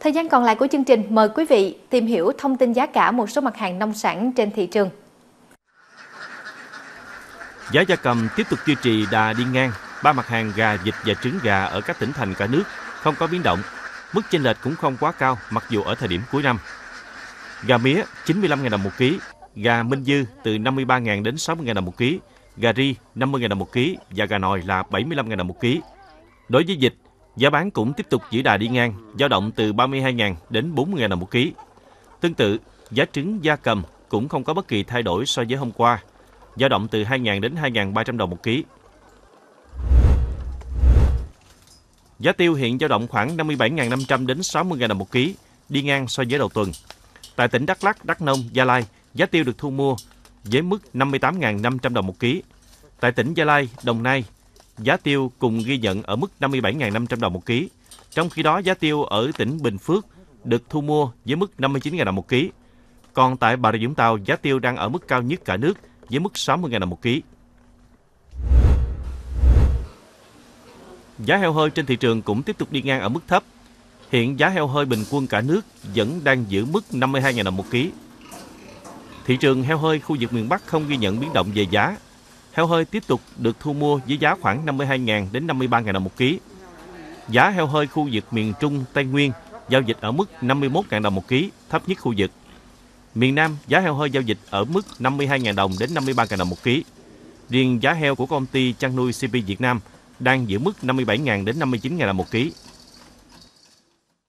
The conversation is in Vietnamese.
Thời gian còn lại của chương trình, mời quý vị tìm hiểu thông tin giá cả một số mặt hàng nông sản trên thị trường. Giá gia cầm tiếp tục duy trì đà đi ngang. 3 mặt hàng gà, vịt và trứng gà ở các tỉnh thành cả nước không có biến động. Mức chênh lệch cũng không quá cao mặc dù ở thời điểm cuối năm. Gà mía 95.000 đồng một ký, gà Minh Dư từ 53.000 đến 60.000 đồng một ký, gà ri 50.000 đồng một ký và gà nòi là 75.000 đồng một ký. Đối với vịt, giá bán cũng tiếp tục giữ đà đi ngang, dao động từ 32.000 đến 40.000 đồng một ký. Tương tự, giá trứng gia cầm cũng không có bất kỳ thay đổi so với hôm qua, dao động từ 2.000 đến 2.300 đồng một ký. Giá tiêu hiện dao động khoảng 57.500 đến 60.000 đồng một ký, đi ngang so với đầu tuần. Tại tỉnh Đắk Lắk, Đắk Nông, Gia Lai, giá tiêu được thu mua với mức 58.500 đồng một ký. Tại tỉnh Gia Lai, Đồng Nai, giá tiêu cùng ghi nhận ở mức 57.500 đồng một ký. Trong khi đó, giá tiêu ở tỉnh Bình Phước được thu mua với mức 59.000 đồng một ký. Còn tại Bà Rịa Vũng Tàu, giá tiêu đang ở mức cao nhất cả nước với mức 60.000 đồng một ký. Giá heo hơi trên thị trường cũng tiếp tục đi ngang ở mức thấp. Hiện giá heo hơi bình quân cả nước vẫn đang giữ mức 52.000 đồng một ký. Thị trường heo hơi khu vực miền Bắc không ghi nhận biến động về giá. Heo hơi tiếp tục được thu mua với giá khoảng 52.000 đến 53.000 đồng một ký. Giá heo hơi khu vực miền Trung, Tây Nguyên giao dịch ở mức 51.000 đồng một ký, thấp nhất khu vực. Miền Nam, giá heo hơi giao dịch ở mức 52.000 đồng đến 53.000 đồng một ký. Riêng giá heo của công ty chăn nuôi CP Việt Nam đang giữ mức 57.000 đến 59.000 đồng một ký.